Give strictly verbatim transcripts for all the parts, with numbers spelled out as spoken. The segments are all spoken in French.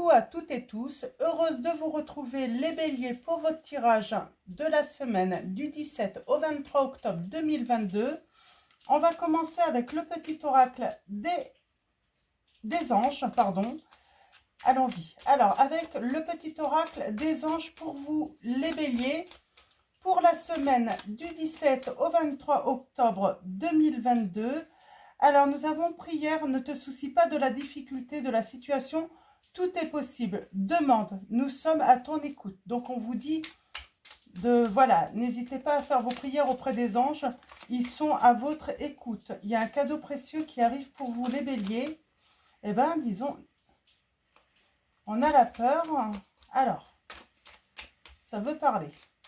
Coucou à toutes et tous, heureuse de vous retrouver les béliers pour votre tirage de la semaine du dix-sept au vingt-trois octobre deux mille vingt-deux. On va commencer avec le petit oracle des, des anges, pardon. Allons-y. Alors, avec le petit oracle des anges pour vous les béliers, pour la semaine du dix-sept au vingt-trois octobre deux mille vingt-deux. Alors, nous avons prière, ne te soucie pas de la difficulté de la situation. Tout est possible. Demande. Nous sommes à ton écoute. Donc, on vous dit de, voilà, n'hésitez pas à faire vos prières auprès des anges. Ils sont à votre écoute. Il y a un cadeau précieux qui arrive pour vous, les béliers. Eh bien, disons, on a la peur. Alors, ça veut parler.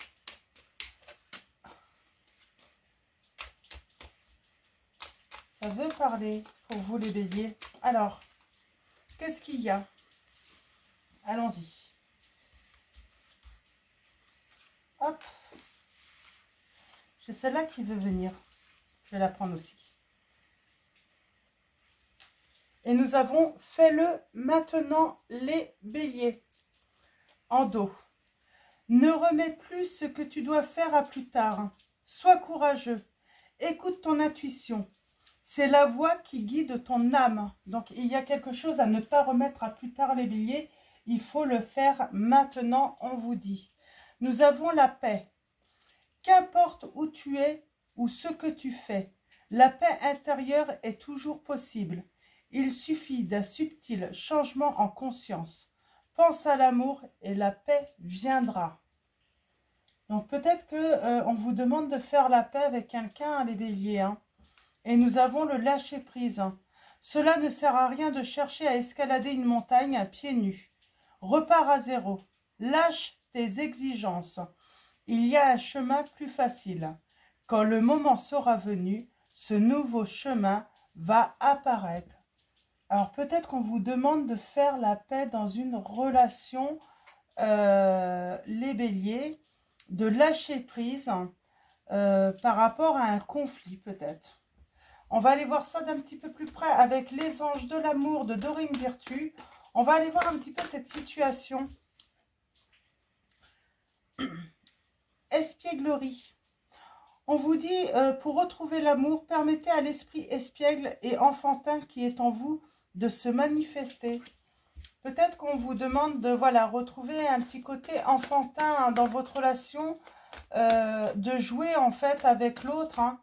Ça veut parler pour vous, les béliers. Alors, qu'est-ce qu'il y a? Allons-y. Hop. J'ai celle-là qui veut venir. Je vais la prendre aussi. Et nous avons fait-le maintenant, les béliers. En dos. Ne remets plus ce que tu dois faire à plus tard. Sois courageux. Écoute ton intuition. C'est la voix qui guide ton âme. Donc, il y a quelque chose à ne pas remettre à plus tard, les béliers. Il faut le faire maintenant, on vous dit. Nous avons la paix. Qu'importe où tu es ou ce que tu fais, la paix intérieure est toujours possible. Il suffit d'un subtil changement en conscience. Pense à l'amour et la paix viendra. Donc peut-être que euh, on vous demande de faire la paix avec quelqu'un, les béliers. Hein. Et nous avons le lâcher-prise. Hein. Cela ne sert à rien de chercher à escalader une montagne à pieds nus. Repars à zéro. Lâche tes exigences. Il y a un chemin plus facile. Quand le moment sera venu, ce nouveau chemin va apparaître. Alors peut-être qu'on vous demande de faire la paix dans une relation, euh, les béliers, de lâcher prise euh, par rapport à un conflit peut-être. On va aller voir ça d'un petit peu plus près avec les anges de l'amour de Dorine Virtue. On va aller voir un petit peu cette situation. Espièglerie. On vous dit, euh, pour retrouver l'amour, permettez à l'esprit espiègle et enfantin qui est en vous de se manifester. Peut-être qu'on vous demande de voilà, retrouver un petit côté enfantin dans votre relation, euh, de jouer en fait avec l'autre, hein,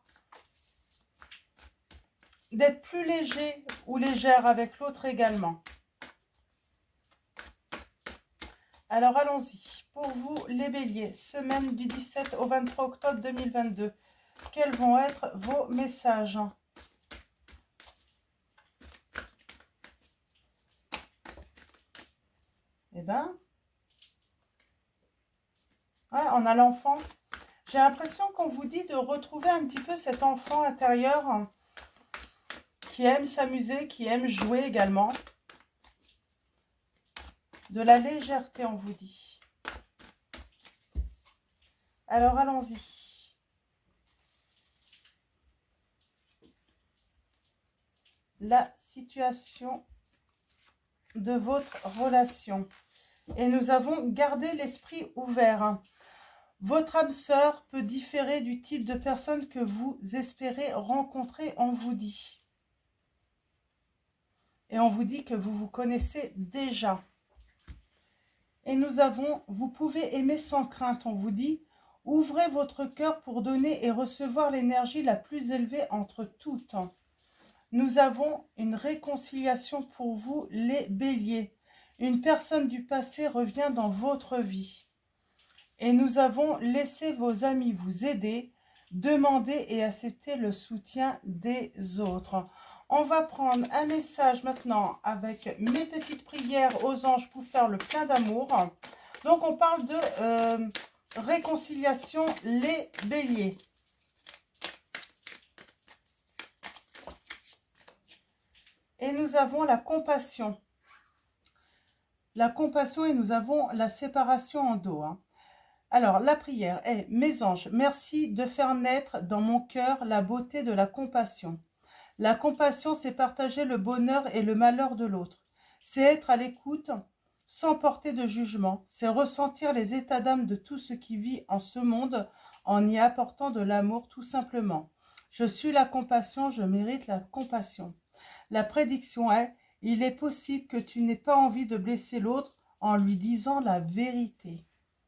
d'être plus léger ou légère avec l'autre également. Alors allons-y, pour vous les béliers, semaine du dix-sept au vingt-trois octobre deux mille vingt-deux, quels vont être vos messages? Eh bien, ouais, on a l'enfant. J'ai l'impression qu'on vous dit de retrouver un petit peu cet enfant intérieur qui aime s'amuser, qui aime jouer également. De la légèreté, on vous dit. Alors, allons-y. La situation de votre relation. Et nous avons gardé l'esprit ouvert. Votre âme sœur peut différer du type de personne que vous espérez rencontrer, on vous dit. Et on vous dit que vous vous connaissez déjà. Et nous avons, vous pouvez aimer sans crainte, on vous dit. Ouvrez votre cœur pour donner et recevoir l'énergie la plus élevée entre toutes. Nous avons une réconciliation pour vous, les béliers. Une personne du passé revient dans votre vie. Et nous avons laissé vos amis vous aider, demander et accepter le soutien des autres. On va prendre un message maintenant avec mes petites prières aux anges pour faire le plein d'amour. Donc on parle de euh, réconciliation, les béliers. Et nous avons la compassion. La compassion et nous avons la séparation en dos. Hein. Alors, la prière est, mes anges, merci de faire naître dans mon cœur la beauté de la compassion. La compassion, c'est partager le bonheur et le malheur de l'autre. C'est être à l'écoute sans porter de jugement. C'est ressentir les états d'âme de tout ce qui vit en ce monde en y apportant de l'amour tout simplement. Je suis la compassion, je mérite la compassion. La prédiction est, il est possible que tu n'aies pas envie de blesser l'autre en lui disant la vérité.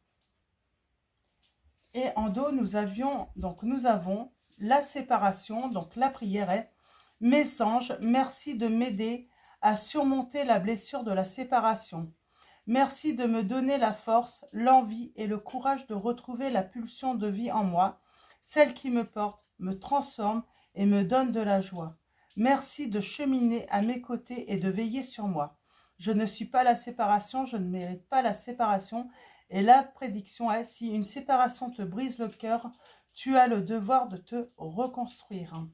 Et en dos, nous avions, donc nous avons la séparation, donc la prière est, mes anges, merci de m'aider à surmonter la blessure de la séparation. Merci de me donner la force, l'envie et le courage de retrouver la pulsion de vie en moi, celle qui me porte, me transforme et me donne de la joie. Merci de cheminer à mes côtés et de veiller sur moi. Je ne suis pas la séparation, je ne mérite pas la séparation. Et la prédiction est, si une séparation te brise le cœur, tu as le devoir de te reconstruire.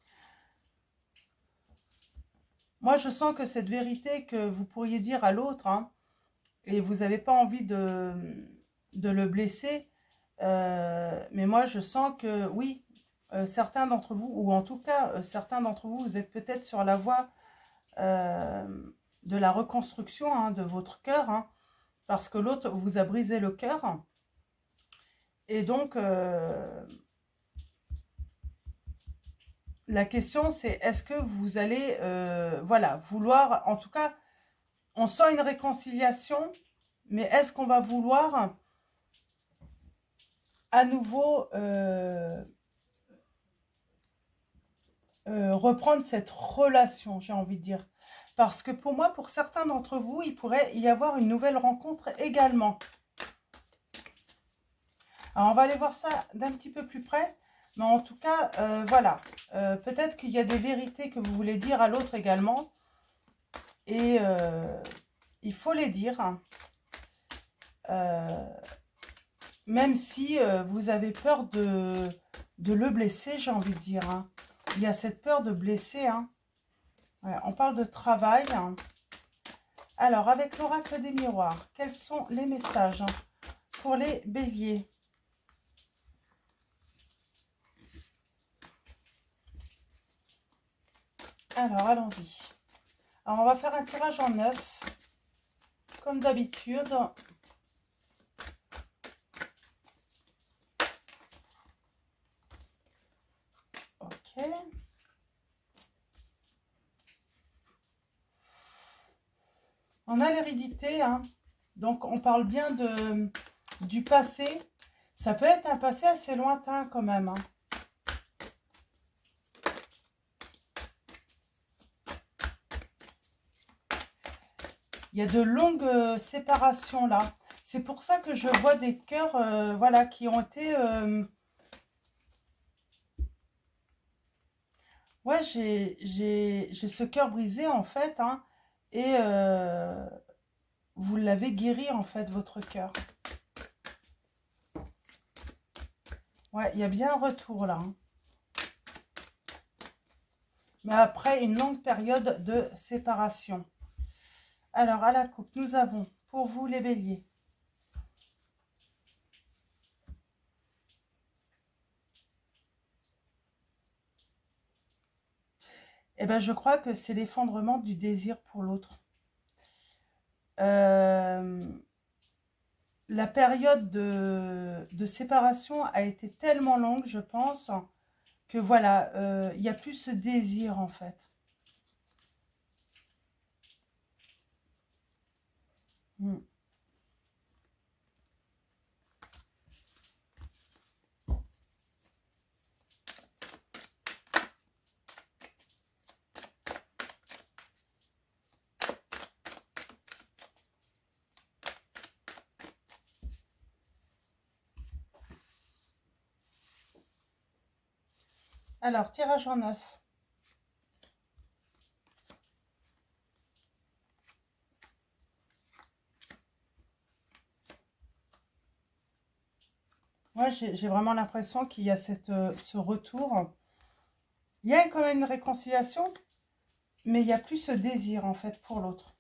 Moi, je sens que cette vérité que vous pourriez dire à l'autre, hein, et vous n'avez pas envie de, de le blesser, euh, mais moi, je sens que, oui, euh, certains d'entre vous, ou en tout cas, euh, certains d'entre vous, vous êtes peut-être sur la voie euh, de la reconstruction hein, de votre cœur, hein, parce que l'autre vous a brisé le cœur. Et donc, euh, la question, c'est est-ce que vous allez, euh, voilà, vouloir, en tout cas, on sent une réconciliation, mais est-ce qu'on va vouloir à nouveau euh, euh, reprendre cette relation, j'ai envie de dire. Parce que pour moi, pour certains d'entre vous, il pourrait y avoir une nouvelle rencontre également. Alors, on va aller voir ça d'un petit peu plus près. Mais en tout cas, euh, voilà. Euh, peut-être qu'il y a des vérités que vous voulez dire à l'autre également. Et euh, il faut les dire. Euh, même si euh, vous avez peur de, de le blesser, j'ai envie de dire. Hein. Il y a cette peur de blesser. Hein. Ouais, on parle de travail. Hein. Alors, avec l'oracle des miroirs, quels sont les messages hein, pour les béliers? Alors, allons-y. Alors, on va faire un tirage en neuf, comme d'habitude. Ok. On a l'hérédité, hein. Donc on parle bien de, du passé. Ça peut être un passé assez lointain quand même. Hein. Il y a de longues euh, séparations là. C'est pour ça que je vois des cœurs euh, voilà, qui ont été... Euh... Ouais, j'ai ce cœur brisé en fait. Hein, et euh, vous l'avez guéri en fait, votre cœur. Ouais, il y a bien un retour là. Hein. Mais après une longue période de séparation. Alors, à la coupe, nous avons pour vous les béliers. Eh bien, je crois que c'est l'effondrement du désir pour l'autre. Euh, la période de, de séparation a été tellement longue, je pense, que voilà, euh, il n'y a plus ce désir en fait. Hmm. Alors, tirage en neuf. Moi, j'ai vraiment l'impression qu'il y a cette, euh, ce retour. Il y a quand même une réconciliation, mais il n'y a plus ce désir, en fait, pour l'autre.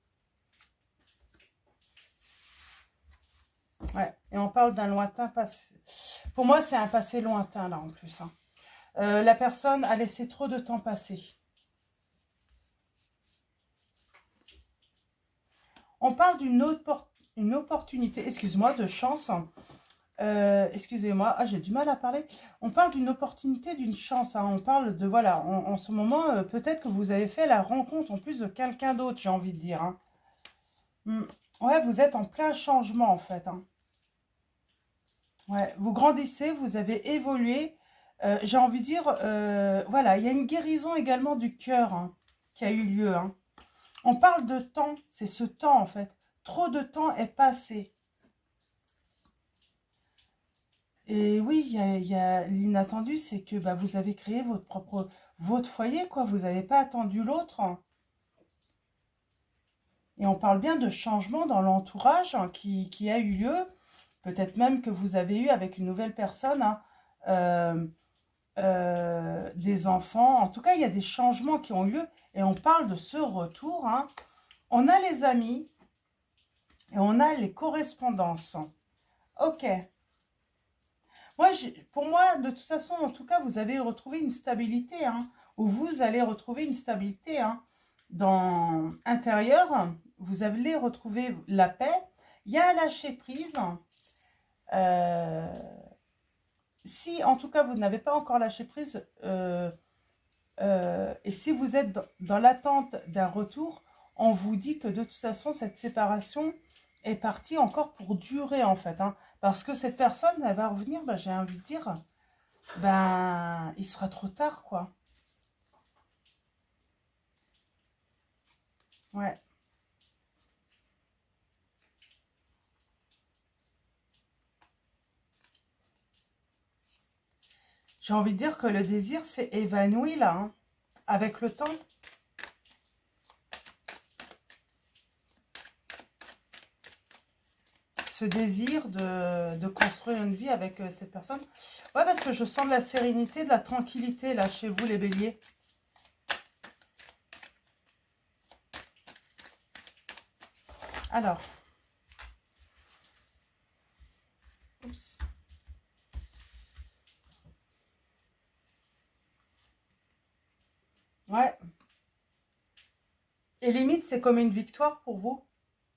Ouais, et on parle d'un lointain passé. Pour moi, c'est un passé lointain, là, en plus. Hein. Euh, la personne a laissé trop de temps passer. On parle d'une autre une opportunité, excuse-moi, de chance. Euh, excusez-moi, ah, j'ai du mal à parler. On parle d'une opportunité, d'une chance. Hein. On parle de, voilà, en, en ce moment, euh, peut-être que vous avez fait la rencontre en plus de quelqu'un d'autre, j'ai envie de dire. Hein. Hmm. Ouais, vous êtes en plein changement, en fait. Hein. Ouais, vous grandissez, vous avez évolué. Euh, j'ai envie de dire, euh, voilà, il y a une guérison également du cœur hein, qui a eu lieu. Hein. On parle de temps, c'est ce temps, en fait. Trop de temps est passé. Et oui, il y a, il y a l'inattendu, c'est que bah, vous avez créé votre propre votre foyer, quoi. Vous n'avez pas attendu l'autre. Et on parle bien de changement dans l'entourage hein, qui, qui a eu lieu. Peut-être même que vous avez eu avec une nouvelle personne hein, euh, euh, des enfants. En tout cas, il y a des changements qui ont lieu. Et on parle de ce retour. Hein. On a les amis et on a les correspondances. Ok. Moi, pour moi, de toute façon, en tout cas, vous avez retrouvé une stabilité, hein, ou vous allez retrouver une stabilité hein, dans intérieure. Vous allez retrouver la paix. Il y a un lâcher prise. Euh, si, en tout cas, vous n'avez pas encore lâché prise, euh, euh, et si vous êtes dans, dans l'attente d'un retour, on vous dit que de toute façon, cette séparation est partie encore pour durer, en fait. Hein, parce que cette personne, elle va revenir, ben, j'ai envie de dire, ben, il sera trop tard, quoi. Ouais. J'ai envie de dire que le désir s'est évanoui, là, hein, avec le temps. Ce désir de, de construire une vie avec euh, cette personne. Ouais, parce que je sens de la sérénité, de la tranquillité, là, chez vous, les béliers. Alors. Oups. Ouais. Et limite, c'est comme une victoire pour vous.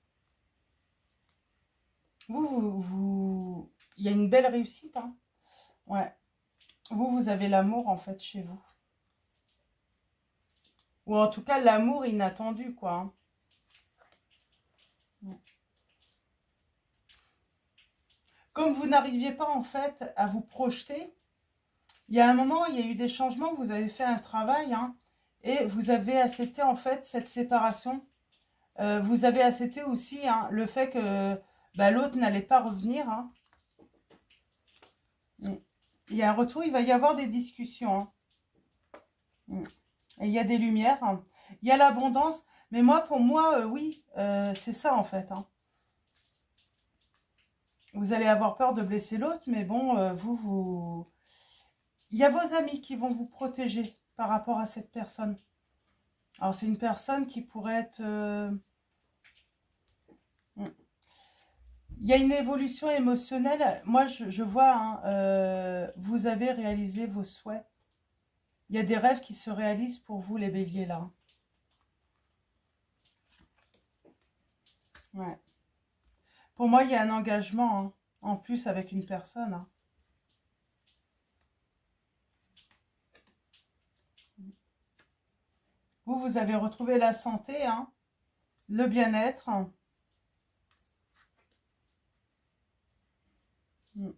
Vous, vous, vous... Il y a une belle réussite, hein. Ouais. Vous, vous avez l'amour, en fait, chez vous. Ou en tout cas, l'amour inattendu, quoi. Hein. Comme vous n'arriviez pas, en fait, à vous projeter, il y a un moment, il y a eu des changements, vous avez fait un travail, hein, et vous avez accepté, en fait, cette séparation. Euh, vous avez accepté aussi hein, le fait que bah, l'autre n'allait pas revenir. Hein. Il y a un retour, il va y avoir des discussions. Hein. Et il y a des lumières. Hein. Il y a l'abondance. Mais moi, pour moi, euh, oui, euh, c'est ça en fait. Hein. Vous allez avoir peur de blesser l'autre, mais bon, euh, vous, vous... Il y a vos amis qui vont vous protéger par rapport à cette personne. Alors, c'est une personne qui pourrait être... Euh... Il y a une évolution émotionnelle. Moi, je, je vois, hein, euh, vous avez réalisé vos souhaits. Il y a des rêves qui se réalisent pour vous, les béliers, là. Ouais. Pour moi, il y a un engagement, hein, en plus, avec une personne. Hein. Vous, vous avez retrouvé la santé, hein, le bien-être. Mm.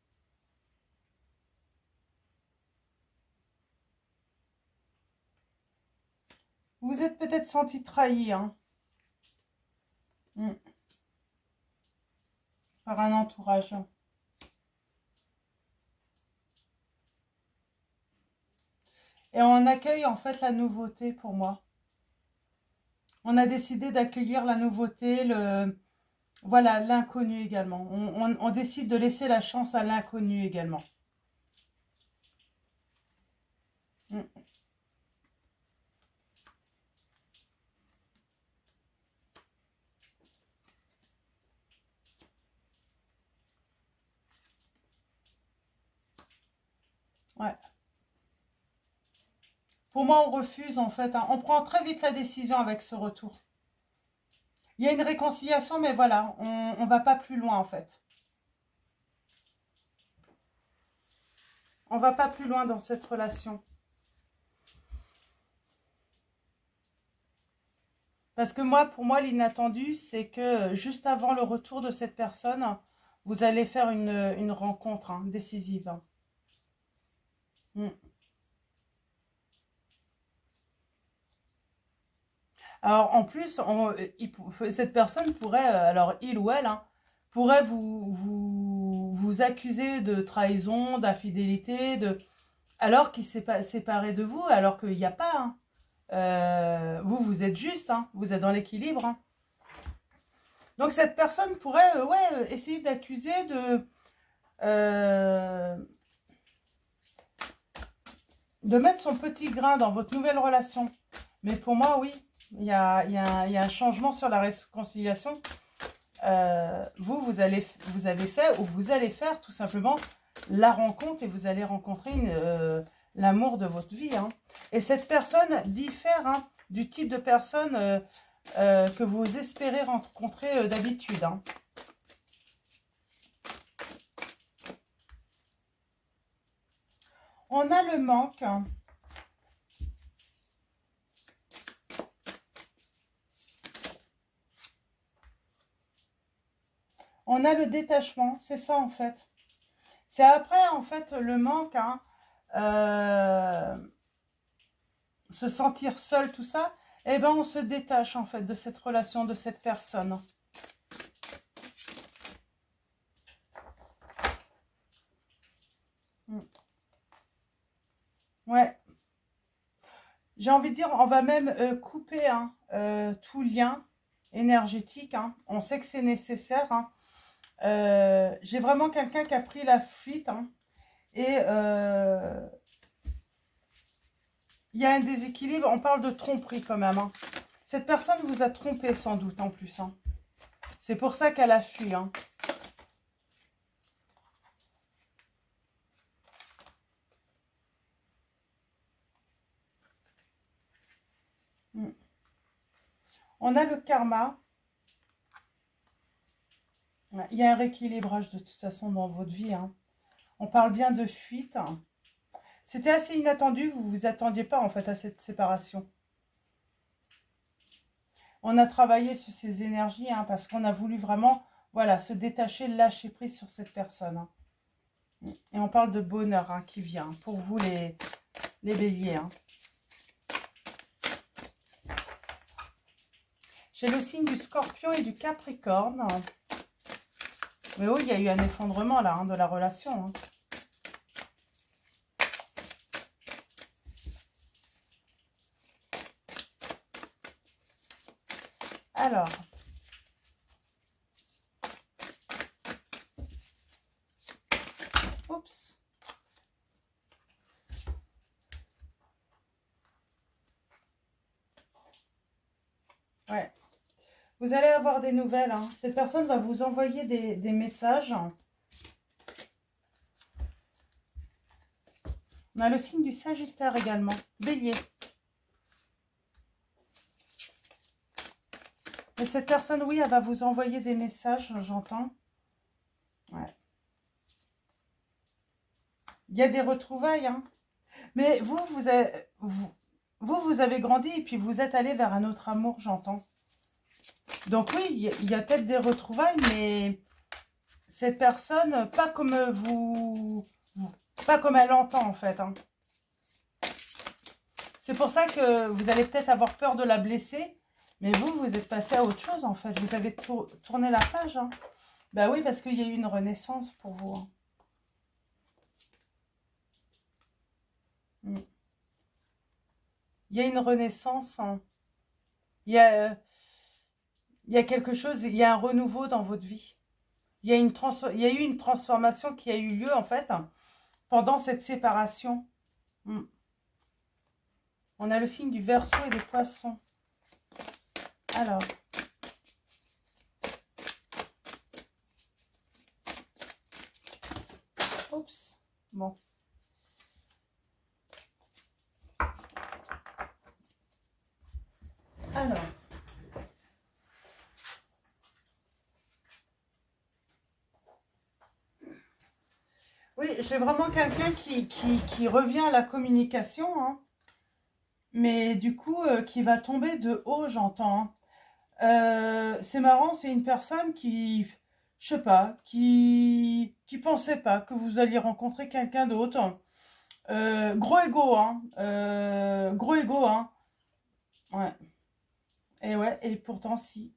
Vous vous êtes peut-être senti trahi, hein, mm, par un entourage. Et on accueille, en fait, la nouveauté pour moi. On a décidé d'accueillir la nouveauté, le... Voilà, l'inconnu également. On, on, on décide de laisser la chance à l'inconnu également. Mm. Ouais. Pour moi, on refuse en fait. Hein. On prend très vite la décision avec ce retour. Il y a une réconciliation, mais voilà, on ne va pas plus loin en fait. On va pas plus loin dans cette relation. Parce que moi, pour moi, l'inattendu, c'est que juste avant le retour de cette personne, vous allez faire une, une rencontre hein, décisive. Mm. Alors, en plus, on, il, cette personne pourrait, alors il ou elle, hein, pourrait vous, vous, vous accuser de trahison, d'infidélité, de, alors qu'il s'est pas séparé de vous, alors qu'il n'y a pas. Hein. Euh, vous, vous êtes juste, hein, vous êtes dans l'équilibre. Hein. Donc, cette personne pourrait euh, ouais, essayer d'accuser de... Euh, de mettre son petit grain dans votre nouvelle relation. Mais pour moi, oui, il y a, il y a, un, il y a un changement sur la réconciliation. Euh, vous, vous, allez, vous avez fait ou vous allez faire tout simplement la rencontre et vous allez rencontrer euh, l'amour de votre vie. Hein. Et cette personne diffère hein, du type de personne euh, euh, que vous espérez rencontrer euh, d'habitude. Hein. On a le manque. On a le détachement, c'est ça en fait. C'est après en fait le manque, hein, euh, se sentir seul, tout ça. Eh ben on se détache en fait de cette relation, de cette personne. Ouais. J'ai envie de dire, on va même euh, couper hein, euh, tout lien énergétique. Hein. On sait que c'est nécessaire. Hein. Euh, J'ai vraiment quelqu'un qui a pris la fuite. Hein, et euh, il y a un déséquilibre. On parle de tromperie quand même. Hein. Cette personne vous a trompé sans doute en plus. Hein. C'est pour ça qu'elle a fui. Hein. On a le karma. Il y a un rééquilibrage de toute façon dans votre vie. Hein. On parle bien de fuite. C'était assez inattendu. Vous ne vous attendiez pas en fait à cette séparation. On a travaillé sur ces énergies hein, parce qu'on a voulu vraiment voilà, se détacher, lâcher prise sur cette personne. Hein. Et on parle de bonheur hein, qui vient pour vous les, les béliers. Hein. J'ai le signe du scorpion et du capricorne. Mais oui, il y a eu un effondrement là hein, de la relation. Hein. Alors. Oups. Ouais. Vous allez avoir des nouvelles. Hein. Cette personne va vous envoyer des, des messages. On a le signe du Sagittaire également. Bélier. Mais cette personne, oui, elle va vous envoyer des messages, j'entends. Ouais. Il y a des retrouvailles. Hein. Mais vous, vous avez, vous, vous, vous avez grandi et puis vous êtes allé vers un autre amour, j'entends. Donc oui, il y a, il y a peut-être des retrouvailles, mais cette personne, pas comme vous, vous pas comme elle l'entend en fait. Hein. C'est pour ça que vous allez peut-être avoir peur de la blesser, mais vous, vous êtes passé à autre chose en fait. Vous avez tour, tourné la page. Hein. Ben oui, parce qu'il y a eu une renaissance pour vous. Hein. Mm. Il y a une renaissance. Hein. Il y a, euh, il y a quelque chose, il y a un renouveau dans votre vie. Il y a, une il y a eu une transformation qui a eu lieu en fait pendant cette séparation. Mm. On a le signe du Verseau et des Poissons. Alors. Oups. Bon. Alors. j'ai vraiment quelqu'un qui, qui, qui revient à la communication, hein, mais du coup, euh, qui va tomber de haut, j'entends. Hein. Euh, c'est marrant, c'est une personne qui, je sais pas, qui, qui pensait pas que vous alliez rencontrer quelqu'un d'autre. Hein. Euh, gros ego, hein. Euh, gros ego, hein. Ouais. Et ouais, et pourtant, si.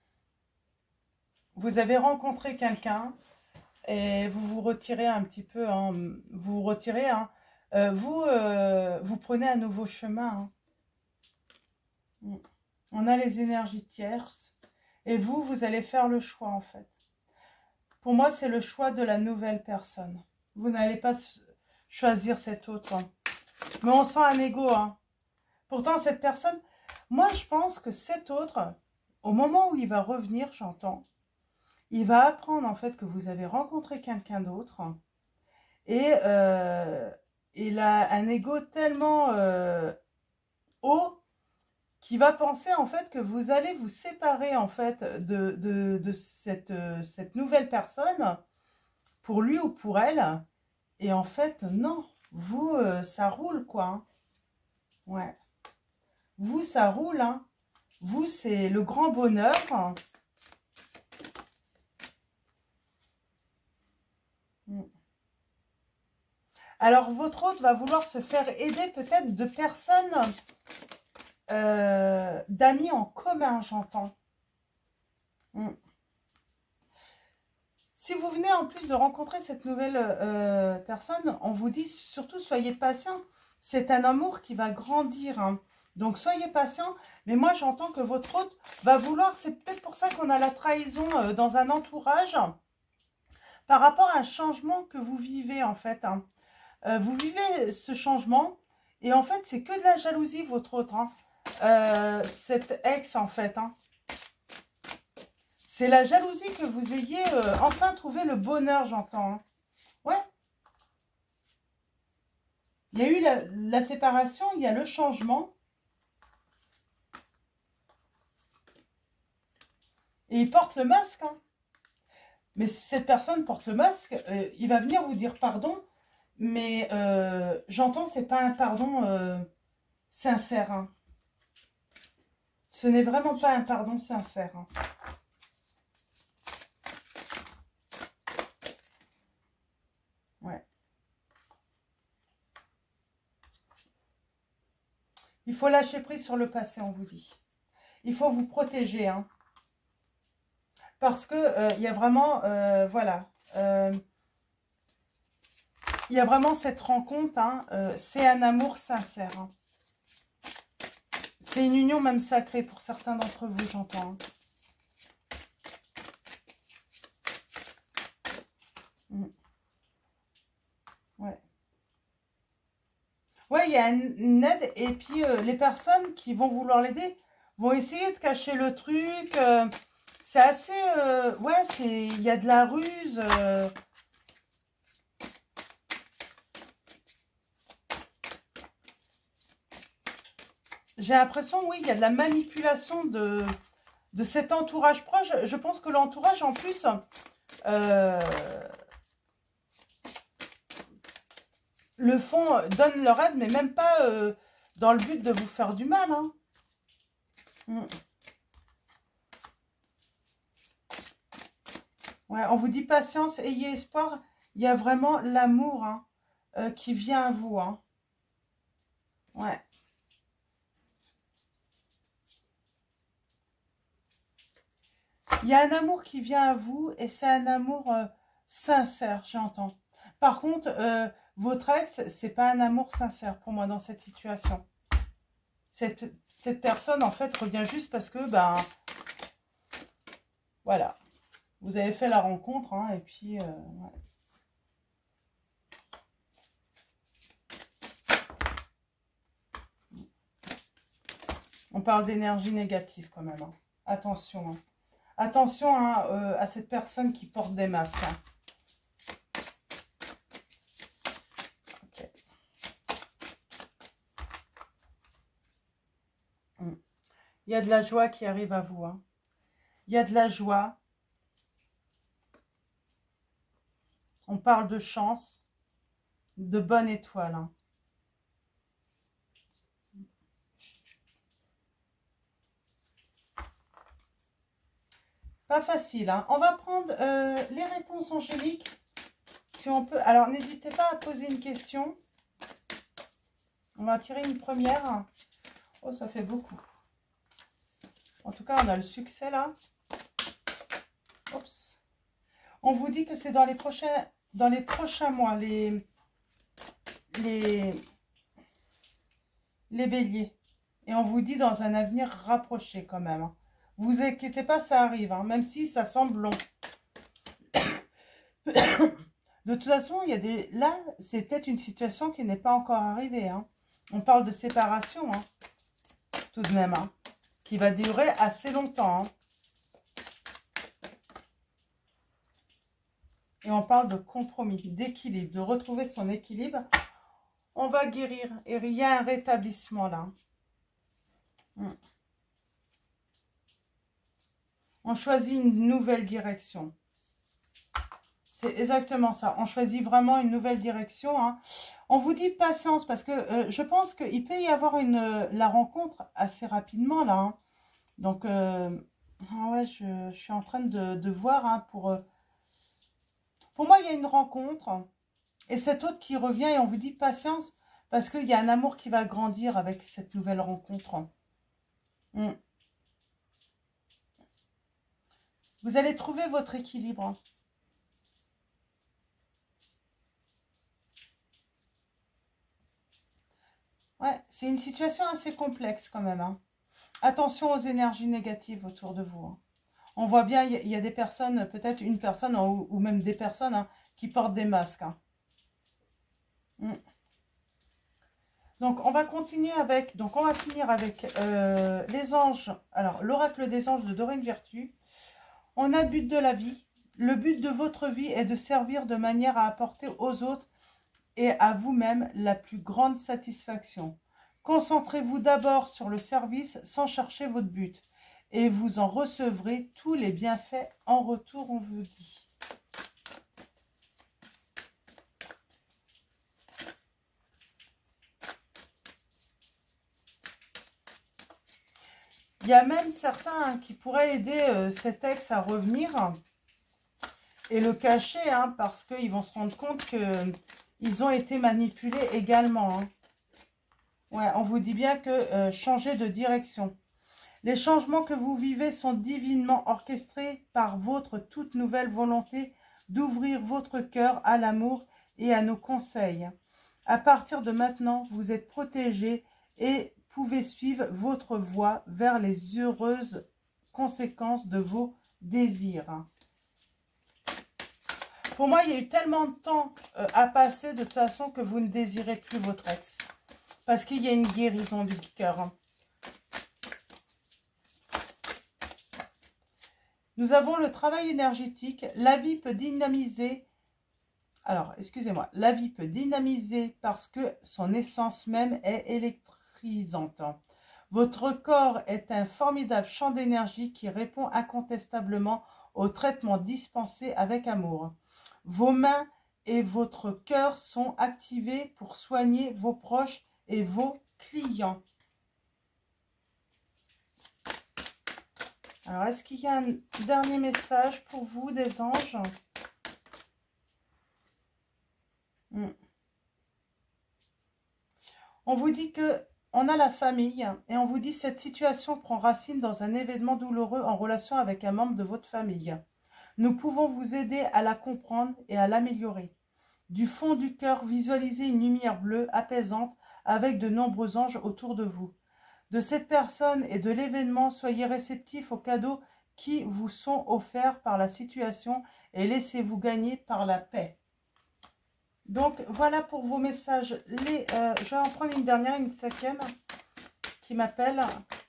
Vous avez rencontré quelqu'un et vous vous retirez un petit peu, hein, vous vous retirez, hein. Euh, vous, euh, vous prenez un nouveau chemin. Hein. On a les énergies tierces et vous, vous allez faire le choix en fait. Pour moi, c'est le choix de la nouvelle personne. Vous n'allez pas choisir cet autre. Hein. Mais on sent un ego. Hein. Pourtant, cette personne, moi, je pense que cet autre, au moment où il va revenir, j'entends, il va apprendre en fait que vous avez rencontré quelqu'un d'autre et euh, il a un ego tellement euh, haut qu'il va penser en fait que vous allez vous séparer en fait de, de, de cette, cette nouvelle personne pour lui ou pour elle. Et en fait, non, vous, euh, ça roule quoi. Hein. Ouais. Vous, ça roule. Hein. Vous, c'est le grand bonheur. Alors, votre hôte va vouloir se faire aider peut-être de personnes, euh, d'amis en commun, j'entends. Mm. Si vous venez en plus de rencontrer cette nouvelle euh, personne, on vous dit surtout soyez patient. C'est un amour qui va grandir. Hein. Donc, soyez patient. Mais moi, j'entends que votre hôte va vouloir, c'est peut-être pour ça qu'on a la trahison euh, dans un entourage, par rapport à un changement que vous vivez en fait. Hein. Euh, vous vivez ce changement et en fait, c'est que de la jalousie, votre autre. Hein. Euh, cet ex, en fait. Hein. C'est la jalousie que vous ayez euh, enfin trouvé le bonheur, j'entends. Hein. Ouais. Il y a eu la, la séparation, il y a le changement. Et il porte le masque. Hein. Mais si cette personne porte le masque, euh, il va venir vous dire pardon. Mais euh, j'entends, c'est pas un pardon euh, sincère. Hein. Ce n'est vraiment pas un pardon sincère. Hein. Ouais. Il faut lâcher prise sur le passé, on vous dit. Il faut vous protéger. Hein. Parce que euh, il y a vraiment, euh, voilà, euh, il y a vraiment cette rencontre. Hein, euh, c'est un amour sincère. Hein. C'est une union même sacrée pour certains d'entre vous, j'entends. Hein. Mm. Ouais. Ouais, il y a une aide et puis euh, les personnes qui vont vouloir l'aider vont essayer de cacher le truc. Euh, c'est assez... Euh, ouais, c'est il y a de la ruse. Euh, J'ai l'impression, oui, il y a de la manipulation de, de cet entourage proche. Je pense que l'entourage, en plus... Euh, le font, donnent leur aide, mais même pas euh, dans le but de vous faire du mal. Hein. Mm. Ouais, on vous dit patience, ayez espoir. Il y a vraiment l'amour hein, euh, qui vient à vous. Hein. Ouais. Il y a un amour qui vient à vous et c'est un amour euh, sincère, j'entends. Par contre, euh, votre ex, c'est pas un amour sincère pour moi dans cette situation. Cette, cette personne, en fait, revient juste parce que, ben, voilà. Vous avez fait la rencontre, hein, et puis, euh, ouais. On parle d'énergie négative quand même. Hein. Attention. Hein. Attention hein, euh, à cette personne qui porte des masques. Hein. Okay. Mm. Il y a de la joie qui arrive à vous. Hein. Il y a de la joie. On parle de chance. de bonne étoile. Hein. Pas facile. Hein. On va prendre euh, les réponses angéliques. Si on peut. Alors, n'hésitez pas à poser une question. On va tirer une première. Oh, ça fait beaucoup. En tout cas, on a le succès là. Oups. On vous dit que c'est dans les prochains, dans les prochains mois, les, les, les béliers. Et on vous dit dans un avenir rapproché quand même. Hein. Vous inquiétez pas, ça arrive, hein, même si ça semble long. De toute façon, il y a des... là, c'est peut-être une situation qui n'est pas encore arrivée. Hein. On parle de séparation, hein, tout de même, hein, qui va durer assez longtemps. Hein. Et on parle de compromis, d'équilibre, de retrouver son équilibre. On va guérir et il y a un rétablissement là. Hum. On choisit une nouvelle direction. C'est exactement ça. On choisit vraiment une nouvelle direction. Hein. On vous dit patience parce que euh, je pense qu'il peut y avoir une, euh, la rencontre assez rapidement là. Hein. Donc, euh, ah ouais, je, je suis en train de, de voir. Hein, pour, euh, pour moi, il y a une rencontre et cet autre qui revient et on vous dit patience parce qu'il y a un amour qui va grandir avec cette nouvelle rencontre. Hum. Vous allez trouver votre équilibre. Ouais, c'est une situation assez complexe quand même. Hein. Attention aux énergies négatives autour de vous. Hein. On voit bien, il y, y a des personnes, peut-être une personne ou, ou même des personnes hein, qui portent des masques. Hein. Mm. Donc, on va continuer avec, donc on va finir avec euh, les anges. Alors, l'oracle des anges de Dorine Virtue. On a le but de la vie. Le but de votre vie est de servir de manière à apporter aux autres et à vous-même la plus grande satisfaction. Concentrez-vous d'abord sur le service sans chercher votre but et vous en recevrez tous les bienfaits en retour, on vous dit. Il y a même certains hein, qui pourraient aider euh, cet ex à revenir et le cacher hein, parce qu'ils vont se rendre compte qu'ils ont été manipulés également. Hein. Ouais, on vous dit bien que euh, changer de direction. Les changements que vous vivez sont divinement orchestrés par votre toute nouvelle volonté d'ouvrir votre cœur à l'amour et à nos conseils. À partir de maintenant, vous êtes protégés et pouvez suivre votre voie vers les heureuses conséquences de vos désirs. Pour moi, il y a eu tellement de temps euh, à passer de toute façon que vous ne désirez plus votre ex. Parce qu'il y a une guérison du cœur. Nous avons le travail énergétique. La vie peut dynamiser. Alors, excusez-moi. La vie peut dynamiser parce que son essence même est électrisante. Votre corps est un formidable champ d'énergie qui répond incontestablement au traitement dispensé avec amour. Vos mains et votre cœur sont activés pour soigner vos proches et vos clients. Alors, est-ce qu'il y a un dernier message pour vous, des anges? hmm. On vous dit que on a la famille et on vous dit cette situation prend racine dans un événement douloureux en relation avec un membre de votre famille. Nous pouvons vous aider à la comprendre et à l'améliorer. Du fond du cœur, visualisez une lumière bleue apaisante avec de nombreux anges autour de vous. De cette personne et de l'événement, soyez réceptifs aux cadeaux qui vous sont offerts par la situation et laissez-vous gagner par la paix. Donc, voilà pour vos messages. Les, euh, je vais en prendre une dernière, une cinquième, qui m'appelle.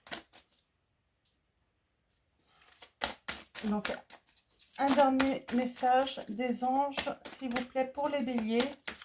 Donc, un dernier message des anges, s'il vous plaît, pour les béliers.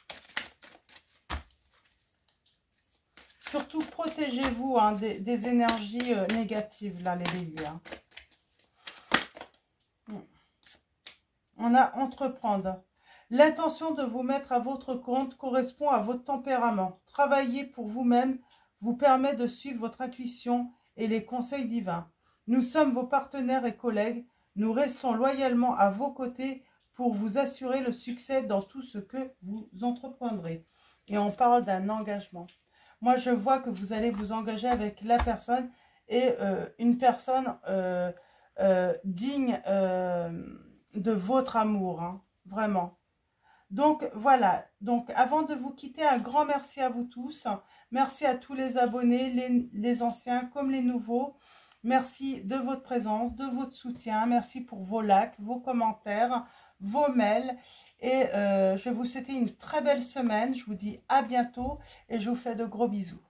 Surtout, protégez-vous hein, des, des énergies euh, négatives, là, les béliers. Hein. On a entreprendre. L'intention de vous mettre à votre compte correspond à votre tempérament. Travailler pour vous-même vous permet de suivre votre intuition et les conseils divins. Nous sommes vos partenaires et collègues. Nous restons loyalement à vos côtés pour vous assurer le succès dans tout ce que vous entreprendrez. Et on parle d'un engagement. Moi, je vois que vous allez vous engager avec la personne et euh, une personne euh, euh, digne euh, de votre amour, hein, vraiment. Donc, voilà. Donc, avant de vous quitter, un grand merci à vous tous. Merci à tous les abonnés, les, les anciens comme les nouveaux. Merci de votre présence, de votre soutien. Merci pour vos likes, vos commentaires, vos mails. Et euh, je vais vous souhaiter une très belle semaine. Je vous dis à bientôt et je vous fais de gros bisous.